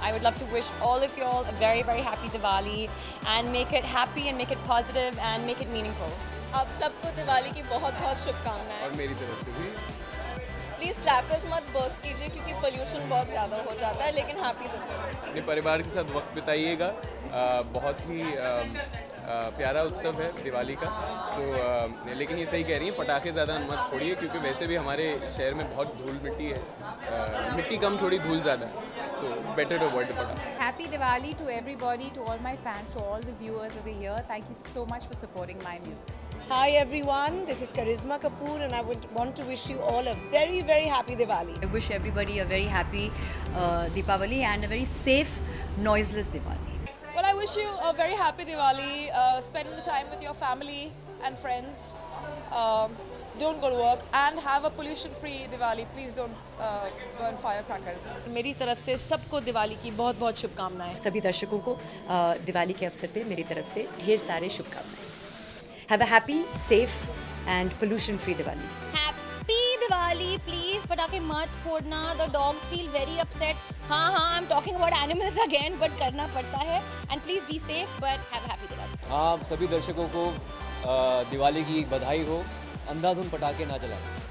I would love to wish all of you all a very, very happy Diwali and make it happy and make it positive and make it meaningful. आप सबको दिवाली की बहुत-बहुत शुभकामनाएं। और मेरी तरफ से भी। प्लीज़ क्रैकर्स मत बर्स्ट कीजिए क्योंकि पोल्यूशन बहुत ज़्यादा हो जाता है, लेकिन हैप्पी दिवाली। अपने परिवार के साथ वक्त बिताइएगा। बहुत ही प्यारा उत्सव है दिवाली का, तो लेकिन ये सही कह रही हैं, पटाखे ज़्यादा मत फोड़िए क्योंकि वैसे भी हमारे शहर में बहुत धूल मिट्टी है, मिट्टी कम थोड़ी धूल ज़्यादा है, तो better to avoid the पटाखे। Happy Diwali to everybody, to all my fans, to all the viewers over here. Thank you so much for supporting my music. Hi everyone, this is Janhvi Kapoor and I would want to wish you all a very, very happy Diwali. I wish everybody a very happy Deepavali and a very safe, noiseless Diwali. Well, I wish you a very happy Diwali. Spend the time with your family and friends. Don't go to work and have a pollution-free Diwali. Please don't burn firecrackers. मेरी तरफ से सबको दिवाली की बहुत-बहुत शुभकामनाएं। सभी दर्शकों को दिवाली के अवसर पे मेरी तरफ से ढेर सारे शुभकामनाएं। Have a happy, safe and pollution-free Diwali. Happy Diwali, please पटाखे मत फोड़ना. The dogs feel very upset. हाँ, I'm talking about animals again, but करना पड़ता है. And please be safe, but have a happy Diwali. हाँ, सभी दर्शकों को दिवाली की बधाई हो। अंधाधुंध पटाखे ना चलाएं।